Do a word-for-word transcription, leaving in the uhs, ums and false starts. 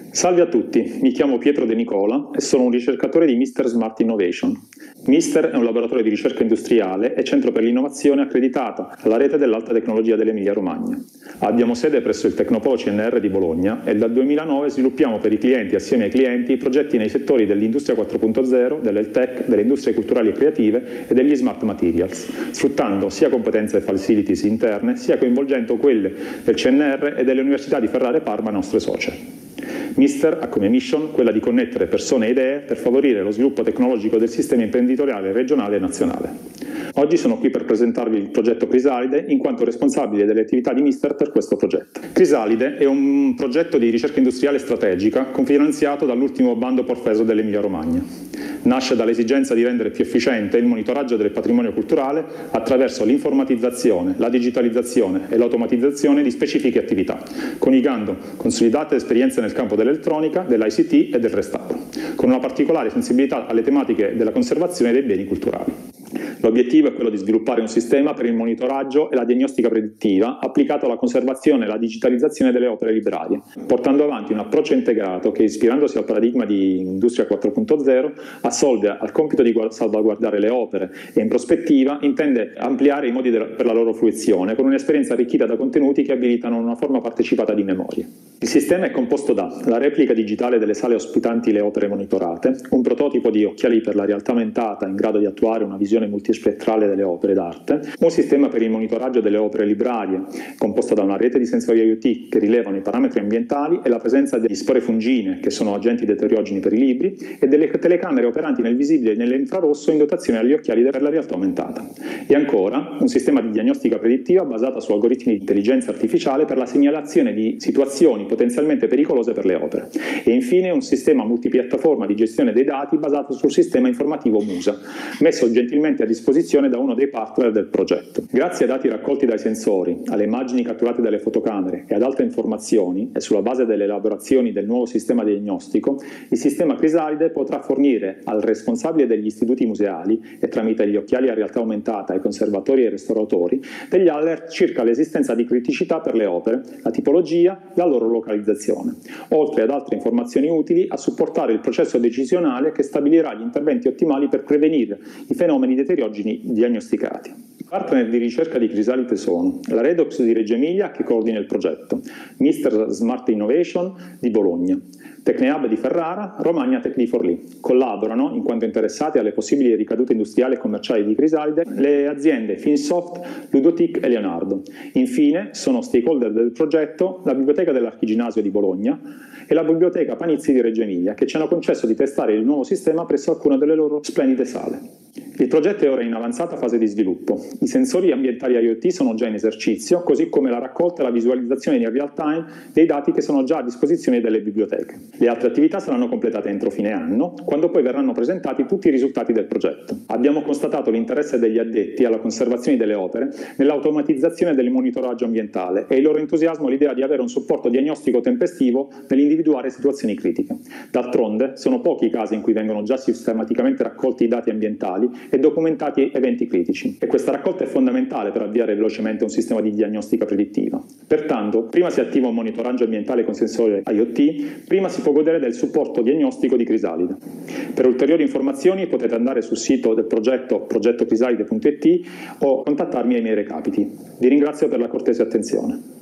Salve a tutti, mi chiamo Pietro De Nicola e sono un ricercatore di Mister Smart Innovation. Mister è un laboratorio di ricerca industriale e centro per l'innovazione accreditata alla rete dell'alta tecnologia dell'Emilia Romagna. Abbiamo sede presso il Tecnopolo C N R di Bologna e dal duemilanove sviluppiamo per i clienti, assieme ai clienti, progetti nei settori dell'industria quattro punto zero, dell'health tech, delle industrie culturali e creative e degli smart materials, sfruttando sia competenze e facilities interne, sia coinvolgendo quelle del C N R e delle università di Ferrara e Parma nostre socie. Mister ha come mission quella di connettere persone e idee per favorire lo sviluppo tecnologico del sistema imprenditoriale regionale e nazionale. Oggi sono qui per presentarvi il progetto Crisalide in quanto responsabile delle attività di Mister per questo progetto. Crisalide è un progetto di ricerca industriale strategica cofinanziato dall'ultimo bando Porfeso dell'Emilia Romagna. Nasce dall'esigenza di rendere più efficiente il monitoraggio del patrimonio culturale attraverso l'informatizzazione, la digitalizzazione e l'automatizzazione di specifiche attività, coniugando consolidate esperienze nel campo dell'elettronica, dell'I C T e del restauro, con una particolare sensibilità alle tematiche della conservazione dei beni culturali. L'obiettivo è quello di sviluppare un sistema per il monitoraggio e la diagnostica predittiva applicato alla conservazione e alla digitalizzazione delle opere librarie, portando avanti un approccio integrato che, ispirandosi al paradigma di Industria quattro punto zero, assolve al compito di salvaguardare le opere e in prospettiva intende ampliare i modi per la loro fruizione con un'esperienza arricchita da contenuti che abilitano una forma partecipata di memoria. Il sistema è composto da la replica digitale delle sale ospitanti le opere monitorate, un prototipo di occhiali per la realtà aumentata in grado di attuare una visione multispettrale delle opere d'arte, un sistema per il monitoraggio delle opere librarie composto da una rete di sensori I O T che rilevano i parametri ambientali e la presenza degli spore fungine che sono agenti deteriogeni per i libri e delle telecamere operanti nel visibile e nell'infrarosso in dotazione agli occhiali per la realtà aumentata. E ancora un sistema di diagnostica predittiva basata su algoritmi di intelligenza artificiale per la segnalazione di situazioni potenzialmente pericolose per le opere. E infine un sistema multipiattaforma di gestione dei dati basato sul sistema informativo MUSA, messo gentilmente a disposizione da uno dei partner del progetto. Grazie ai dati raccolti dai sensori, alle immagini catturate dalle fotocamere e ad altre informazioni, e sulla base delle elaborazioni del nuovo sistema diagnostico, il sistema Crisalide potrà fornire al responsabile degli istituti museali e tramite gli occhiali a realtà aumentata ai conservatori e ai restauratori degli alert circa l'esistenza di criticità per le opere, la tipologia e la loro localizzazione, oltre ad altre informazioni utili a supportare il processo decisionale che stabilirà gli interventi ottimali per prevenire i fenomeni deteriogeni diagnosticati. I partner di ricerca di Crisalide sono la Redox di Reggio Emilia, che coordina il progetto, Mister Smart Innovation di Bologna, Tecnehub di Ferrara, Romagna Tech di Forlì. Collaborano, in quanto interessati alle possibili ricadute industriali e commerciali di Crisalide, le aziende Finsoft, Ludotic e Leonardo. Infine sono stakeholder del progetto la Biblioteca dell'Archiginnasio di Bologna e la Biblioteca Panizzi di Reggio Emilia, che ci hanno concesso di testare il nuovo sistema presso alcune delle loro splendide sale. Il progetto è ora in avanzata fase di sviluppo. I sensori ambientali I O T sono già in esercizio, così come la raccolta e la visualizzazione in real time dei dati che sono già a disposizione delle biblioteche. Le altre attività saranno completate entro fine anno, quando poi verranno presentati tutti i risultati del progetto. Abbiamo constatato l'interesse degli addetti alla conservazione delle opere nell'automatizzazione del monitoraggio ambientale e il loro entusiasmo all'idea di avere un supporto diagnostico tempestivo nell'individuare situazioni critiche. D'altronde, sono pochi i casi in cui vengono già sistematicamente raccolti i dati ambientali e documentati eventi critici, e questa raccolta è fondamentale per avviare velocemente un sistema di diagnostica predittiva. Pertanto, prima si attiva un monitoraggio ambientale con sensore I O T, prima si può godere del supporto diagnostico di Crisalide. Per ulteriori informazioni potete andare sul sito del progetto progetto crisalide punto it o contattarmi ai miei recapiti. Vi ringrazio per la cortese attenzione.